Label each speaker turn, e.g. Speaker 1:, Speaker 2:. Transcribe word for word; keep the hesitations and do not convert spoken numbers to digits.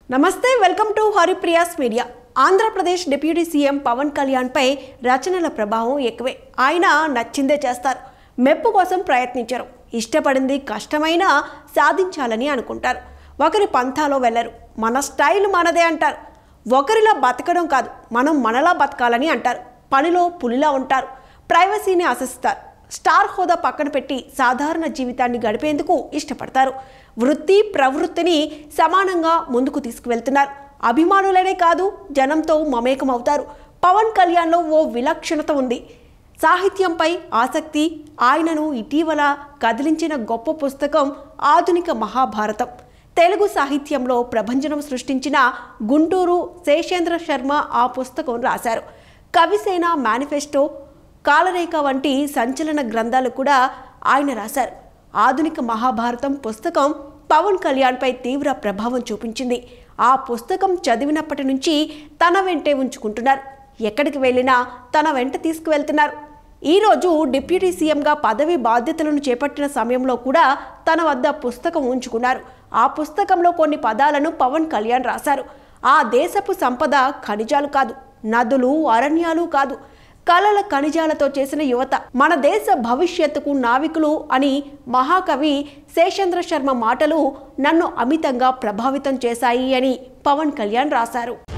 Speaker 1: నమస్తే welcome to Haripriya's media. Andhra Pradesh deputy CM Pawan Kalyan పై రచనల ప్రభావం ఎక్కువే. ఆయన నచ్చిందే చేస్తారు. మెప్పు కోసం ప్రయత్నించరు. ఇష్టపడింది కష్టమైనా సాధించాలని అనుకుంటారు. ఒకరి పంథాలో వెళ్ళరు. మన స్టైల్ మనదే అంటారు. ఒకరిలా బతకడం కాదు, మనం మనలా బతకాలని అంటారు. పనిలో పులిలా ఉంటారు. ప్రైవసీని ఆశిస్తారు. స్టార్ హోదా పక్కన పెట్టి సాధారణ జీవితాన్ని గడిపేందుకు ఇష్టపడతారు. వృత్తి ప్రవృత్తిని సమానంగా ముందుకు తీసుకువెళ్తున్నారు. అభిమానులనే కాదు, జనంతో మమేకం అవుతారు. పవన్ కళ్యాణ్లో ఓ విలక్షణత ఉంది. సాహిత్యంపై ఆసక్తి. ఆయనను ఇటీవల కదిలించిన గొప్ప పుస్తకం ఆధునిక మహాభారతం. తెలుగు సాహిత్యంలో ప్రభంజనం సృష్టించిన గుంటూరు శేషేంద్ర శర్మ ఆ పుస్తకం రాశారు. కవిసేన మేనిఫెస్టో, కాలరేఖ వంటి సంచలన గ్రంథాలు కూడా ఆయన రాశారు. ఆధునిక మహాభారతం పుస్తకం పవన్ కళ్యాణ్పై తీవ్ర ప్రభావం చూపించింది. ఆ పుస్తకం చదివినప్పటి నుంచి తన వెంటే ఉంచుకుంటున్నారు. ఎక్కడికి వెళ్ళినా తన వెంట తీసుకువెళ్తున్నారు. ఈరోజు డిప్యూటీ సీఎంగా పదవి బాధ్యతలను చేపట్టిన సమయంలో కూడా తన వద్ద పుస్తకం ఉంచుకున్నారు. ఆ పుస్తకంలో కొన్ని పదాలను పవన్ కళ్యాణ్ రాశారు. ఆ దేశపు సంపద ఖనిజాలు కాదు, నదులు అరణ్యాలు కాదు, కళల ఖనిజాలతో చేసిన యువత, మన దేశ భవిష్యత్తుకు నావికులు అని మహాకవి శేషేంద్ర శర్మ మాటలు నన్ను అమితంగా ప్రభావితం చేశాయి అని పవన్ కళ్యాణ్ రాశారు.